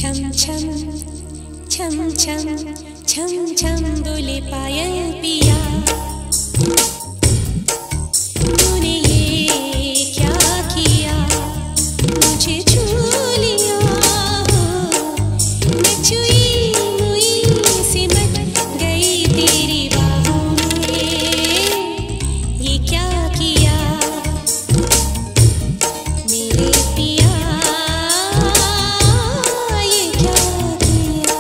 छम छम छम छम छम छम बोले पायल पिया, तूने ये क्या किया, मुझे छू लिया हो, मैं छुई मुई सिमट गई तेरी बाहों में, ये क्या किया मेरे पिया, ये क्या किया।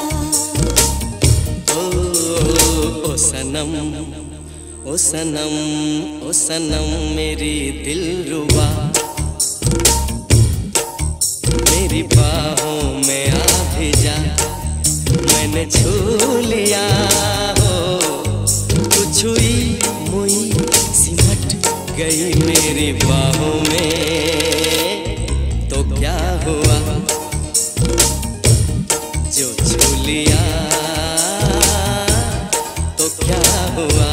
ओ सनम, ओ सनम, ओ सनम मेरी दिलरुबा, मेरी बाहों में आ भी जा, मैंने छू लिया हो, तू छुई मुई सिमट गई मेरी बाहों में, तो क्या हुआ जो छू लिया, तो क्या हुआ।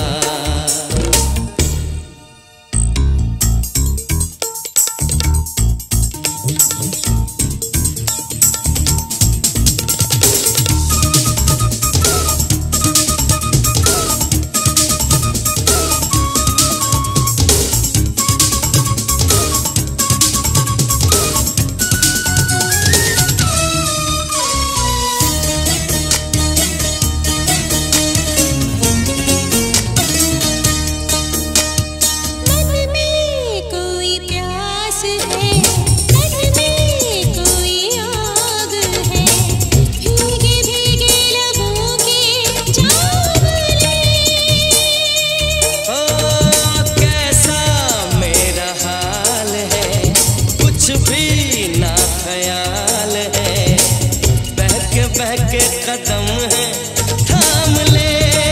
बहके कदम है थाम ले,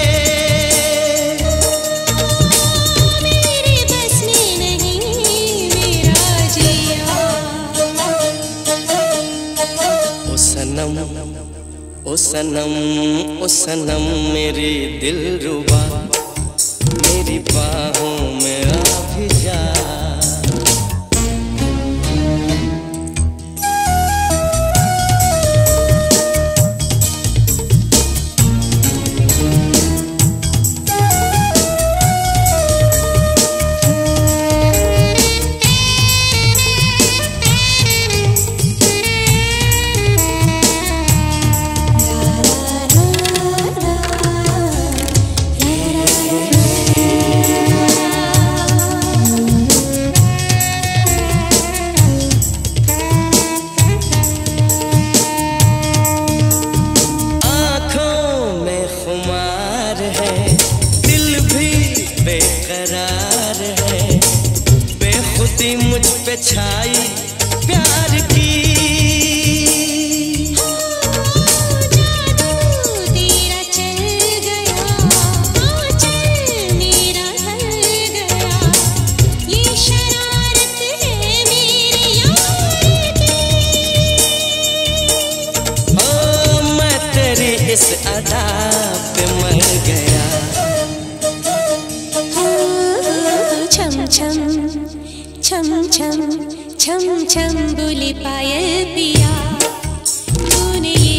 मेरे बस में नहीं मेरा जिया। ओ सनम, ओ सनम, ओ सनम मेरी दिलरुबा, मेरी बाहों में आ भी जा। बेकरार है बेखुदी मुझ पे छाई प्यार की, जादू तेरा चल गया, आंचल मेरा ढल गया, ये शरारत है मेरे यार की। ओ मैं तेरी इस अदा पे मर गया। छम छम छम छम छम बोले पायल पिया, तूने